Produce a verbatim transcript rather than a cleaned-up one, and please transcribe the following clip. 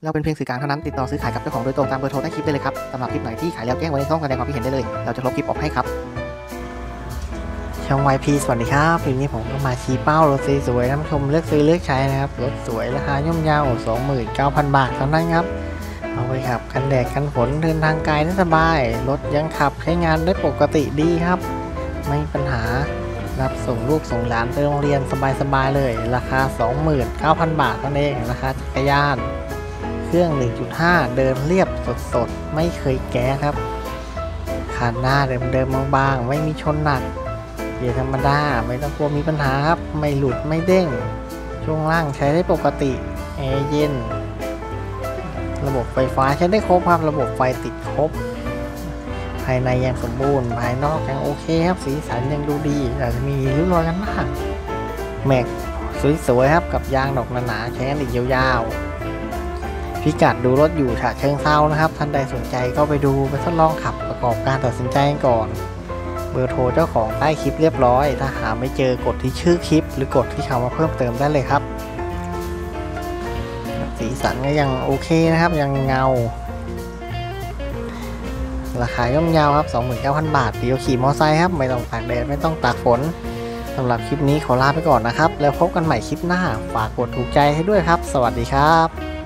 เราเป็นเพียงสื่อกลางเท่านั้นติดต่อซื้อขายกับเจ้าของโดยตรงตามเบอร์โทรใต้คลิปได้เลยครับสำหรับคลิปไหนที่ขายแล้วแจ้งไว้ในช่องแสดงความคิดเห็นได้เลยเราจะลบคลิปออกให้ครับช่อง วาย พี สวัสดีครับคลิปนี้ผมก็มาชี้เป้ารถสวยๆท่านผู้ชมเลือกซื้อเลือกใช้นะครับรถสวยราคาย่อมเยา สองหมื่นเก้าพัน บาทเท่านั้นครับเอาไปขับกันแดดกันฝนเดินทางไกลได้สบายรถยังขับใช้งานได้ปกติดีครับไม่มีปัญหารับส่งลูกส่งหลานไปโรงเรียนสบายๆเลยราคา สองหมื่นเก้าพัน บาทเท่านั้นเองราคาจักรยานเครื่อง หนึ่งจุดห้า เดินเรียบสดๆไม่เคยแก้ครับคันหน้าเดิมๆบางๆไม่มีชนหนักเกียร์ธรรมดาไม่ต้องกลัวมีปัญหาครับไม่หลุดไม่เด้งช่วงล่างใช้ได้ปกติแอร์เย็นระบบไฟฟ้าใช้ได้ครบครับระบบไฟติดครบภายในยังสมบูรณ์ภายนอกยังโอเคครับสีสันยังดูดีอาจจะมีริ้วรอยกันบ้างแม็กสวยๆครับกับยางดอกหนาๆใช้กันอีกยาวๆพิกัดดูรถอยู่ฉะเชิงเทรานะครับท่านใดสนใจก็ไปดูไปทดลองขับประกอบการตัดสินใจก่อนเบอร์โทรเจ้าของใต้คลิปเรียบร้อยถ้าหาไม่เจอกดที่ชื่อคลิปหรือกดที่คำว่าเพิ่มเติมได้เลยครับสีสันก็ยังโอเคนะครับยังเงาราคาย่อมเยาครับ สองหมื่นเก้าพัน บาทเดียวขี่มอเตอร์ไซค์ครับไม่ต้องตากแดดไม่ต้องตากฝนสำหรับคลิปนี้ขอลาไปก่อนนะครับแล้วพบกันใหม่คลิปหน้าฝากกดถูกใจให้ด้วยครับสวัสดีครับ